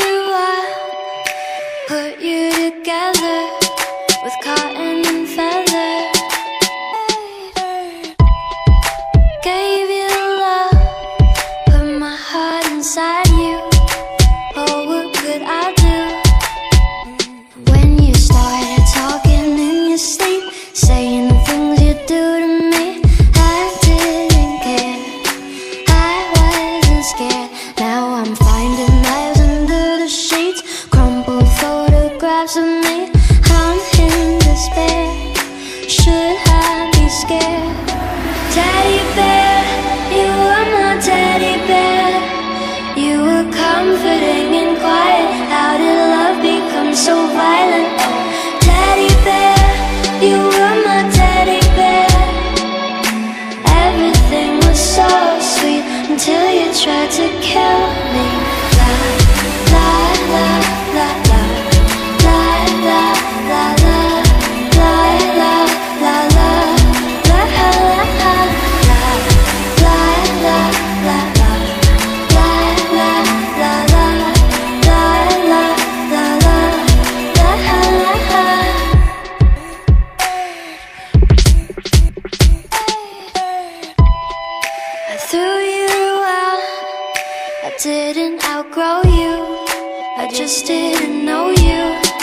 you up, put you together with cotton and feather. Gave you love, put my heart inside you. Oh, what could I do? When you started talking in your sleep, saying the things you do to me, I didn't care, I wasn't scared. Now I'm finding knives under the sheets, crumpled photographs of me. I'm in despair, should I be scared? Teddy bear, you were my teddy bear. You were comforting and quiet. How did love become so violent? Oh, teddy bear, you were my teddy bear. Everything was so sweet until you tried to kill me. La la la la la la la la la la la la la. Didn't outgrow you, I just didn't know you.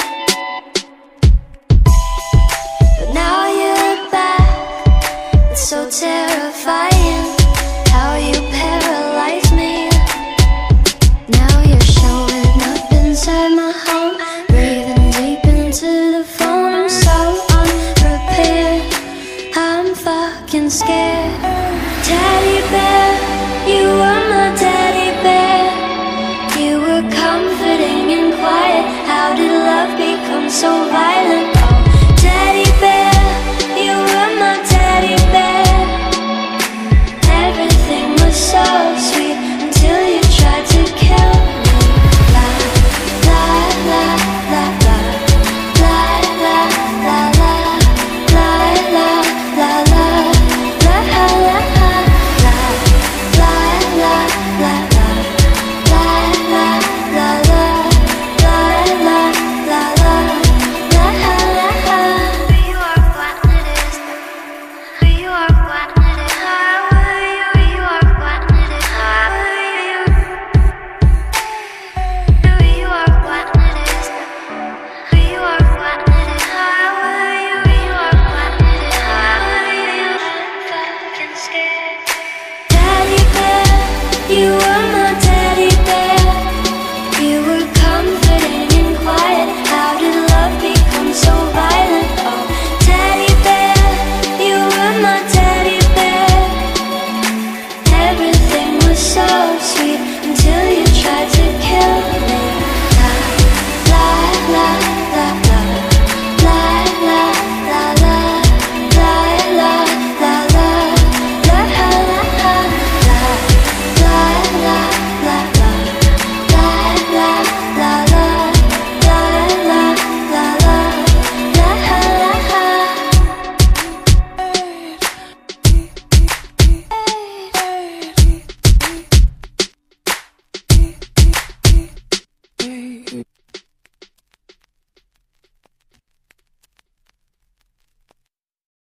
But now you're back, it's so terrifying how you paralyze me. Now you're showing up inside my home, breathing deep into the phone. I'm so unprepared, I'm fucking scared. Teddy bear, you were my teddy bear. You were comforting and quiet. How did love become so violent?